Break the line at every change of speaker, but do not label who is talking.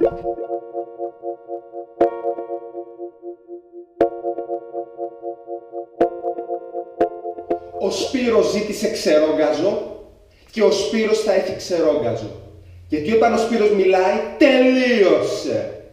Ο Σπύρος ζήτησε ξερόγκαζο και ο Σπύρος θα έχει ξερόγκαζο. Γιατί όταν ο Σπύρος μιλάει, τελείωσε!